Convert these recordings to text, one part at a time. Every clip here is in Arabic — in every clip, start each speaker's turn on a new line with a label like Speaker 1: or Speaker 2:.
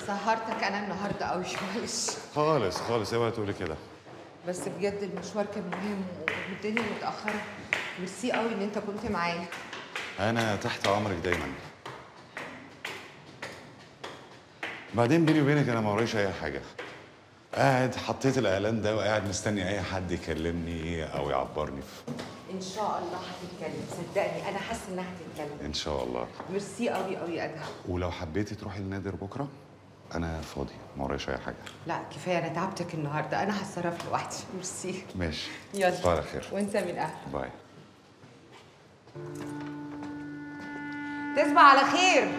Speaker 1: سهرتك انا النهارده قوي معلش.
Speaker 2: خالص خالص، اوعي تقولي كده.
Speaker 1: بس بجد المشوار كان مهم والدنيا متاخره. ميرسي قوي ان انت كنت معايا.
Speaker 2: انا تحت امرك دايما. بعدين بيني وبينك انا ما ورايش اي حاجه. قاعد حطيت الاعلان ده وقاعد مستني اي حد يكلمني او يعبرني.
Speaker 1: ان شاء الله هتتكلم، صدقني انا حاسه انها هتتكلم
Speaker 2: ان شاء الله.
Speaker 1: ميرسي قوي قوي يا ادهم.
Speaker 2: ولو حبيتي تروحي النادر بكره انا فاضي، ما ورايش اي حاجه.
Speaker 1: لا كفايه، انا تعبتك النهارده، انا هتصرف لوحدي. ميرسي.
Speaker 2: ماشي.
Speaker 1: يلا
Speaker 2: تصبحي على خير.
Speaker 1: وانت من اهلك.
Speaker 2: باي.
Speaker 1: تصبح على خير.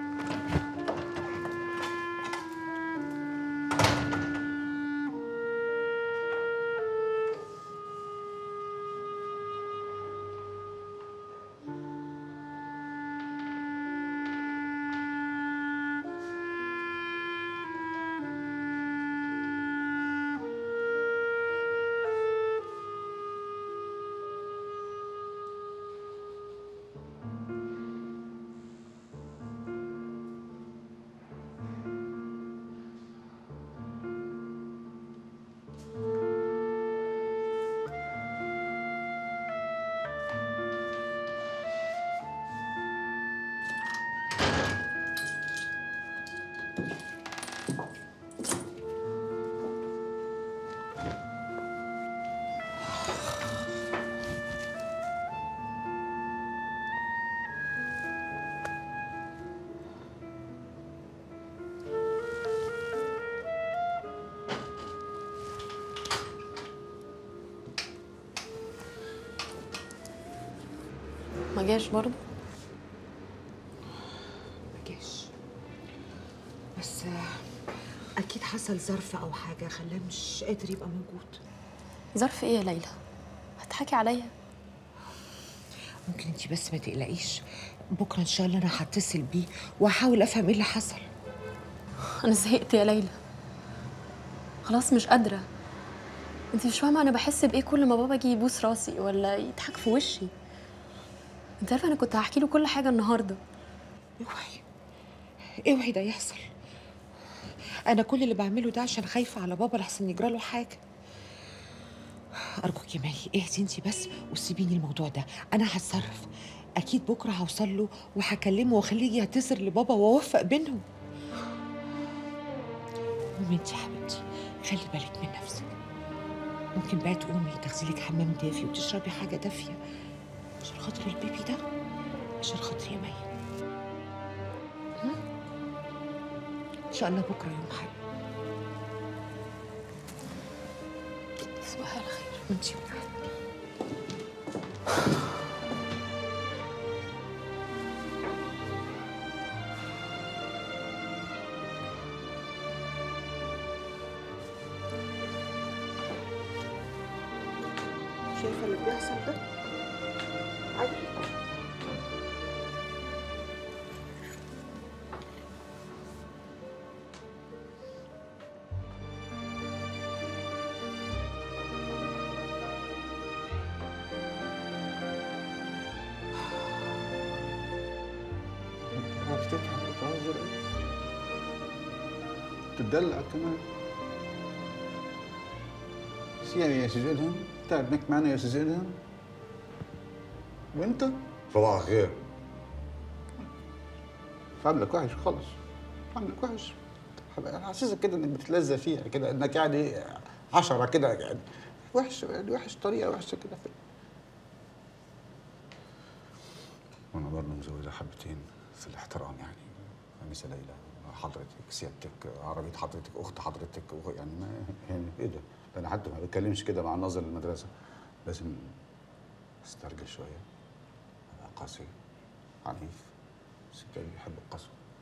Speaker 3: ما جاش برضه؟
Speaker 1: ما جاش، بس اكيد حصل ظرف او حاجه خلاه مش قادر يبقى موجود.
Speaker 3: ظرف ايه يا ليلى؟ هتضحكي عليا؟
Speaker 1: ممكن انتي بس ما تقلقيش، بكره ان شاء الله انا هتصل بيه وهحاول افهم ايه اللي حصل.
Speaker 3: انا زهقت يا ليلى، خلاص مش قادره. انت مش فاهمه انا بحس بايه كل ما بابا يجي يبوس راسي ولا يضحك في وشي. انت عارفه انا كنت هحكي له كل حاجه النهارده.
Speaker 1: اوعي ده يحصل. انا كل اللي بعمله ده عشان خايفه على بابا لحسن يجرى له حاجه. ارجوك يا مي اهدي انتي بس وسيبيني الموضوع ده، انا هتصرف. اكيد بكره هوصل له وهكلمه واخليه يجي يعتذر لبابا واوفق بينهم. قومي انتي يا حبيبتي، خلي بالك من نفسك. ممكن بقى تقومي تغسلك حمام دافي وتشربي حاجه دافيه عشان خاطر البيبي ده، عشان خاطر يا مي. ان شاء الله بكره يوم حلو.
Speaker 3: تصبحي على خير.
Speaker 1: وانتي شايفه اللي بيحصل ده؟ عادي.
Speaker 4: عرفت تضحك وتهزر ايه؟ تدلع كمان. سياري يا استاذ ادهم، تعال هناك معنا يا استاذ ادهم. وانت؟
Speaker 5: صباح الخير.
Speaker 4: عاملك وحش خالص، عاملك وحش. حاسسك كده انك بتتلذذ فيها كده، انك يعني عشرة كده يعني. وحش يعني، وحش طريقة وحشة كده. وانا برضه مزودة حبتين في الاحترام يعني. أنسة ليلى، حضرتك، سيادتك، عربية حضرتك، أخت حضرتك، يعني ما يعني إيه ده؟ أنا حتى ما بتكلمش كده مع الناظر المدرسة. لازم استرجل شوية، أبقى قاسي عنيف. الستات بيحبوا القسوة.